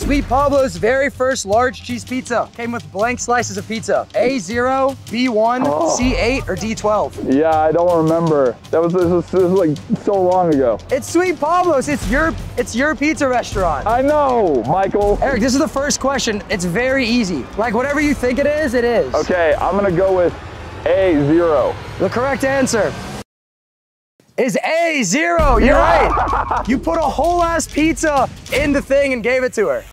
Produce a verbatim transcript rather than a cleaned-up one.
Sweet Pablo's very first large cheese pizza came with blank slices of pizza. A zero, B one, oh. C eight, or D twelve? Yeah, I don't remember. That was, this was, this was like so long ago. It's Sweet Pablo's. It's your, it's your pizza restaurant. I know, Michael. Eric, this is the first question. It's very easy. Like whatever you think it is, it is. Okay, I'm gonna go with A zero. The correct answer is A zero. You're right. You put a whole ass pizza in the thing and gave it to her.